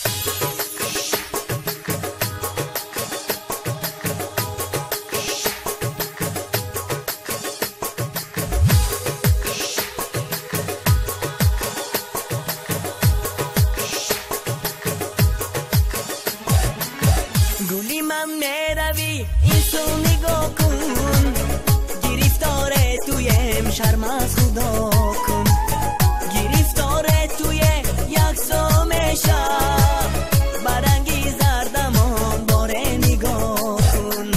گلی من میروی این سو نگاه کن، گرفتاره تویم شرم از خدا کن، گرفتاره توی یک سو میشه برنگی زردمان باره نگاه کن.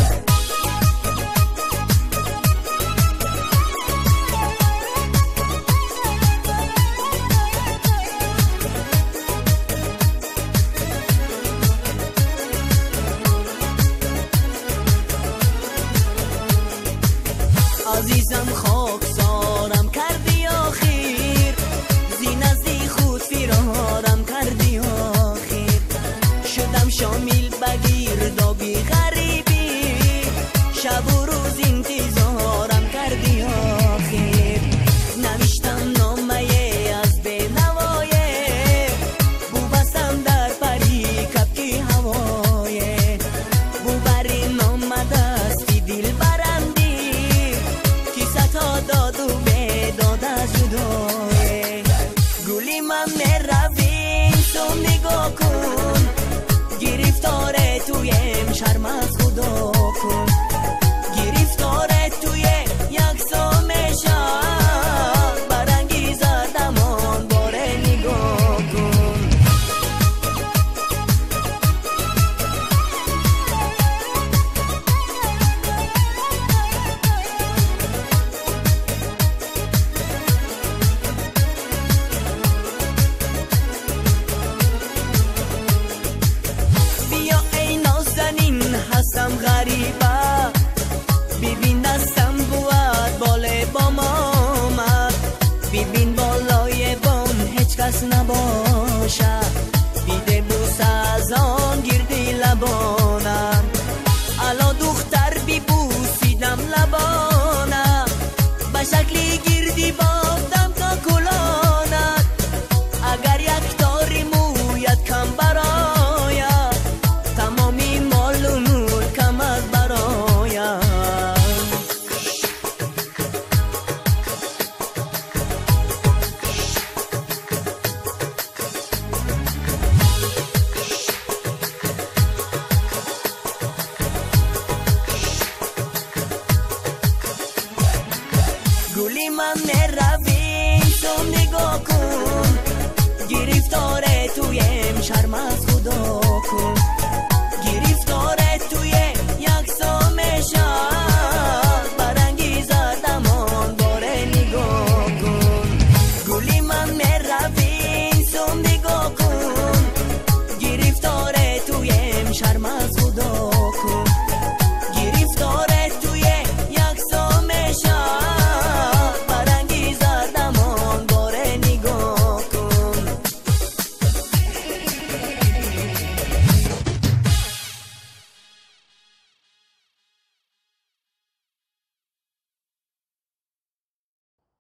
عزیزم خاکسارم کردی آخیر، زی نزدی خود فرارم کردی آخیر، شدم شامل بگیر دابی غریبی، شب و روز انتظارم کردی آخیر. نوشتم نامه از بینوایه، بو بستم در پری کپکی هوایه، بو بری نامه دستی دل برندی، تا داد و بیداد از جدایه. گلی من میرویم تو نگاه کن، گرفتاره تویم شرم از خدا